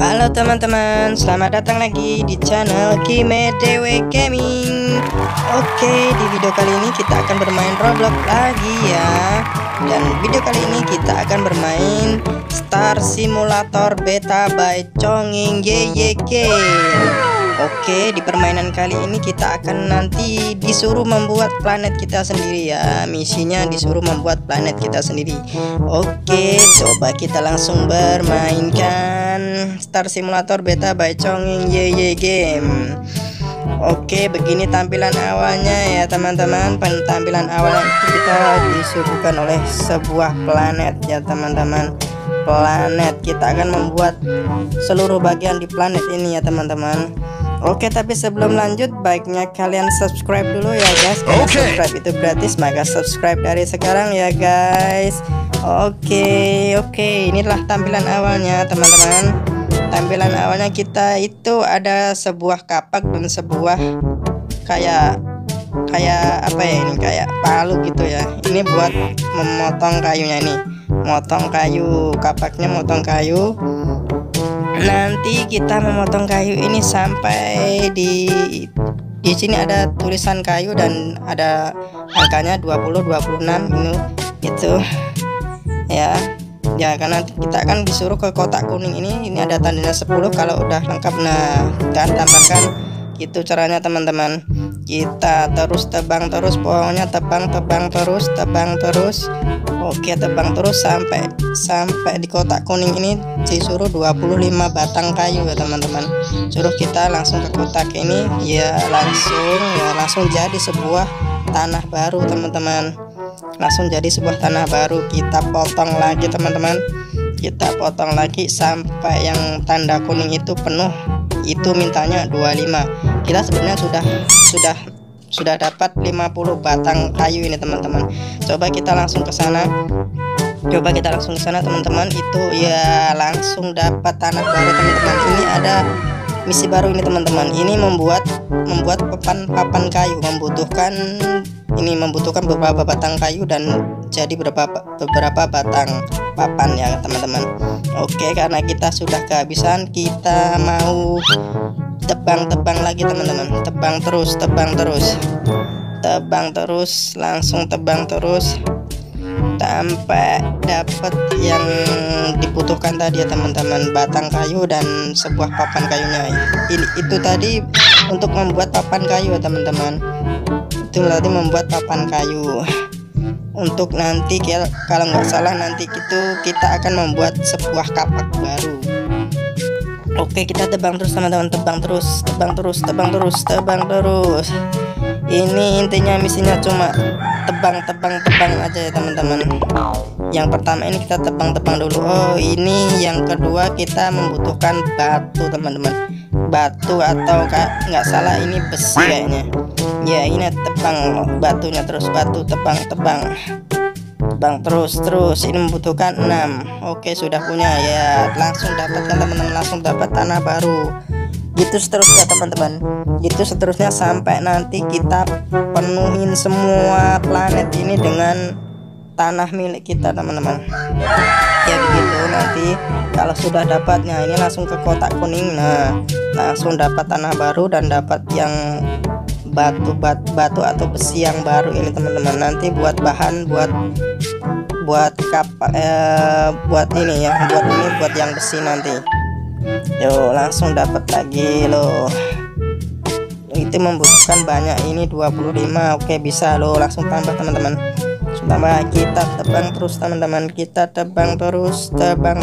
Halo teman-teman, selamat datang lagi di channel Kimedewe Gaming. Oke, di video kali ini kita akan bermain Roblox lagi ya. Dan video kali ini kita akan bermain Star Simulator Beta by Chongqing YYG. Oke, di permainan kali ini kita akan nanti disuruh membuat planet kita sendiri ya. Misinya disuruh membuat planet kita sendiri. Oke, coba kita langsung bermainkan Star Simulator Beta by Chongqing YYG. Oke, begini tampilan awalnya ya teman-teman. Tampilan awalnya itu kita disuguhkan oleh sebuah planet ya teman-teman. Planet, kita akan membuat seluruh bagian di planet ini ya teman-teman. Oke, tapi sebelum lanjut baiknya kalian subscribe dulu ya guys. Karena subscribe itu gratis, maka subscribe dari sekarang ya guys. Oke, inilah tampilan awalnya teman-teman. Tampilan awalnya kita itu ada sebuah kapak dan sebuah kayak apa ya ini, kayak palu gitu ya. Ini buat memotong kayunya nih. Motong kayu, kapaknya motong kayu. Nanti kita memotong kayu ini sampai di sini ada tulisan kayu dan ada angkanya 20, 26 ini itu ya. Ya, karena kita akan disuruh ke kotak kuning ini ada tandanya 10 kalau udah lengkap. Nah, kita tambahkan gitu caranya teman-teman. Kita terus tebang terus, pokoknya tebang terus. Oke, tebang terus sampai di kotak kuning ini disuruh 25 batang kayu ya teman-teman. Suruh kita langsung ke kotak ini ya, langsung jadi sebuah tanah baru teman-teman. Langsung jadi sebuah tanah baru. Kita potong lagi teman-teman. Kita potong lagi sampai yang tanda kuning itu penuh. Itu mintanya 25. Kita sebenarnya sudah dapat 50 batang kayu ini teman-teman. Coba kita langsung ke sana. Teman-teman. Itu ya langsung dapat tanah baru teman-teman. Ini ada misi baru ini teman-teman. Ini membuat papan kayu, membutuhkan beberapa batang kayu dan jadi beberapa batang papan ya teman-teman. Oke, karena kita sudah kehabisan, kita mau tebang lagi teman-teman. Tebang terus, langsung tebang terus sampai dapat yang dibutuhkan tadi ya teman-teman, batang kayu dan sebuah papan kayunya. Itu tadi untuk membuat papan kayu ya teman-teman. Itu tadi membuat papan kayu. Untuk nanti kalau nggak salah nanti itu kita akan membuat sebuah kapak baru. Oke, kita tebang terus teman-teman, tebang terus. Ini intinya misinya cuma tebang aja ya teman-teman. Yang pertama ini kita tebang dulu. Oh, ini yang kedua kita membutuhkan batu teman-teman. Batu atau nggak salah ini besi kayaknya. Ya, ini tebang batunya terus, tebang terus. Ini membutuhkan 6. Oke, sudah punya ya. Langsung dapatkan teman-teman, langsung dapat tanah baru. Gitu seterusnya teman-teman. Gitu seterusnya sampai nanti kita penuhin semua planet ini dengan tanah milik kita teman-teman. Ya begitu, nanti kalau sudah dapatnya ini langsung ke kotak kuning. Nah, langsung dapat tanah baru dan dapat yang batu atau besi yang baru ini teman-teman. Nanti buat bahan buat ini ya, buat yang besi nanti. Yo, langsung dapat lagi loh. Itu membutuhkan banyak, ini 25. Oke, bisa loh, langsung tambah teman-teman. Tambah, kita tebang terus teman-teman. Kita tebang terus.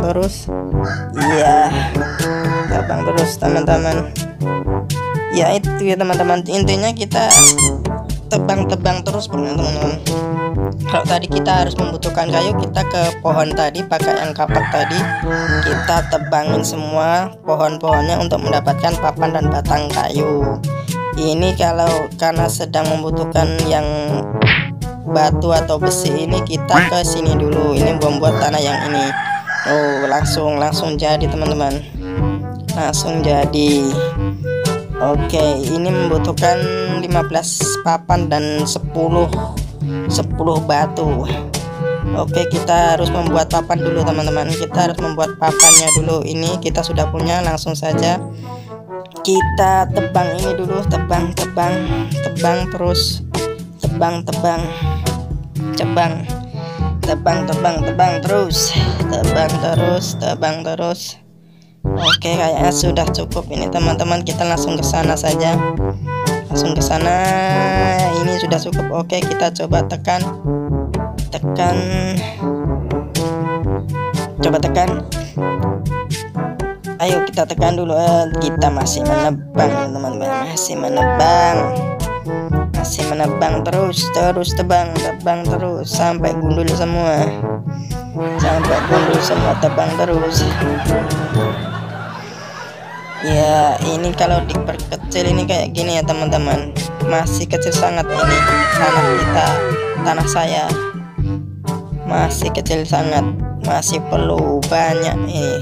Iya, tebang terus teman-teman. Ya itu ya teman-teman, intinya kita tebang terus teman-teman. Kalau tadi kita harus membutuhkan kayu, kita ke pohon tadi pakai yang kapak tadi, kita tebangin semua pohon-pohonnya untuk mendapatkan papan dan batang kayu. Ini karena sedang membutuhkan yang batu atau besi ini, kita ke sini dulu. Ini membuat tanah yang ini. Oh, langsung jadi teman-teman, langsung jadi. Oke, ini membutuhkan 15 papan dan 10 batu. Oke, kita harus membuat papan dulu teman-teman. Kita harus membuat papannya dulu. Ini kita sudah punya, langsung saja kita tebang ini dulu. Tebang terus tebang terus. Oke, kayaknya sudah cukup ini teman-teman. Kita langsung ke sana saja. Ini sudah cukup. Oke, kita coba tekan. Ayo kita tekan dulu. Kita masih menebang teman-teman, masih menebang terus tebang terus sampai gundul semua, tebang terus. Ya, ini kalau diperkecil ini kayak gini ya teman-teman, masih kecil sangat ini tanah kita, tanah saya masih kecil sangat, masih perlu banyak ini.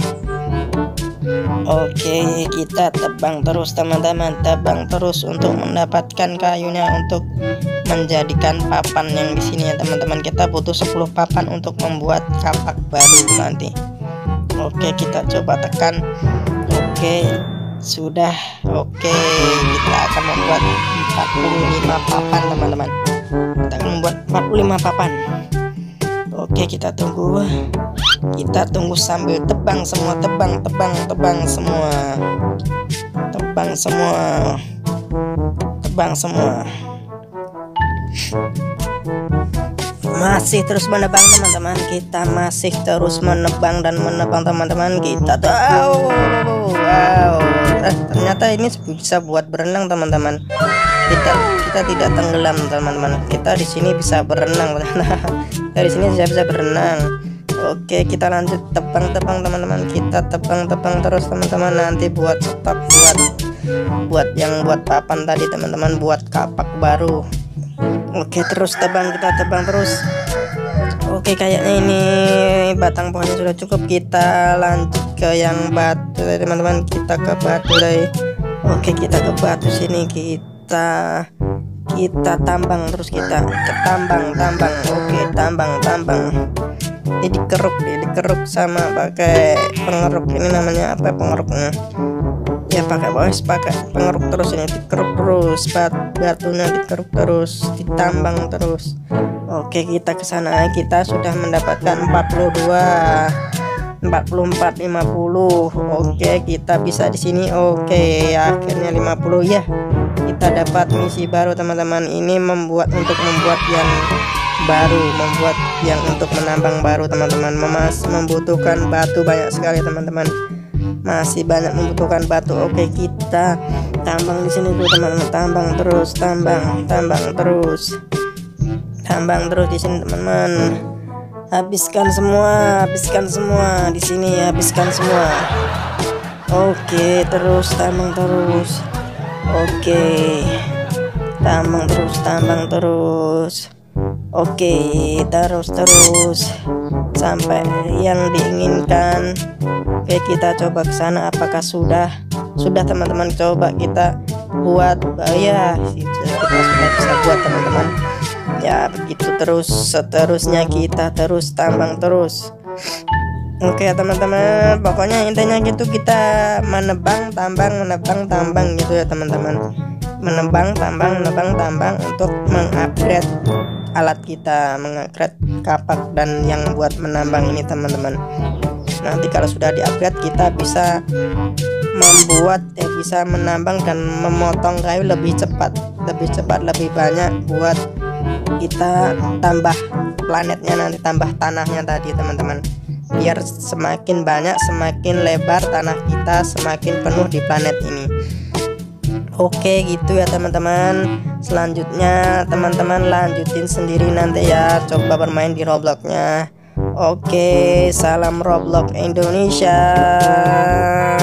Oke, kita tebang terus teman-teman, tebang terus untuk mendapatkan kayunya untuk menjadikan papan yang di sini ya teman-teman. Kita butuh 10 papan untuk membuat kapak baru nanti. Oke, kita coba tekan. Oke, sudah. Oke, kita akan membuat 45 papan teman-teman. Kita akan membuat 45 papan. Oke, kita tunggu sambil tebang semua, tebang semua. Masih terus menebang teman-teman, kita masih terus menebang teman-teman. Kita tahu, ternyata ini bisa buat berenang teman-teman. Kita tidak tenggelam teman-teman. Kita di sini bisa berenang. Dari sini bisa berenang. Oke, kita lanjut tebang teman-teman. Kita tebang terus teman-teman. Nanti buat stok, buat papan tadi teman-teman, buat kapak baru. Oke, terus kita tebang terus. Oke, kayaknya ini batang pohonnya sudah cukup. Kita lanjut ke yang batu teman-teman. Kita ke batu deh. Oke, kita ke batu sini. Kita tambang terus, kita tambang. Oke, tambang. Ini dikeruk sama pakai pengeruk. Ini namanya apa pengeruknya? Ya pakai pengeruk terus, ini dikeruk terus, batunya dikeruk terus, ditambang terus. Oke, kita ke sana. Kita sudah mendapatkan 42, 44, 50. Oke, kita bisa di sini. Oke, akhirnya 50 ya. Kita dapat misi baru teman-teman. Ini membuat yang baru, untuk menambang baru teman-teman. Membutuhkan batu banyak sekali teman-teman. Masih banyak membutuhkan batu. Oke, kita tambang di sini dulu teman-teman. Tambang terus di sini teman-teman. Habiskan semua di sini, habiskan semua. Oke, terus tambang terus. Oke, tambang terus. Oke, terus sampai yang diinginkan. Oke, kita coba ke sana. Apakah sudah teman-teman? Coba kita buat. Ya, kita sudah bisa buat teman-teman. Ya, begitu terus seterusnya, kita terus tambang terus. Oke teman-teman, pokoknya intinya gitu, kita menebang tambang gitu ya teman-teman. Menebang tambang untuk mengupgrade alat kita, mengupgrade kapak dan yang buat menambang ini teman-teman. Nanti kalau sudah diupgrade, kita bisa bisa menambang dan memotong kayu lebih cepat, lebih banyak, buat kita tambah planetnya nanti, tambah tanahnya tadi teman-teman, biar semakin banyak, semakin lebar tanah kita, semakin penuh di planet ini. Oke, gitu ya teman-teman. Selanjutnya teman-teman lanjutin sendiri nanti ya, coba bermain di Robloxnya. Oke, salam Roblox Indonesia.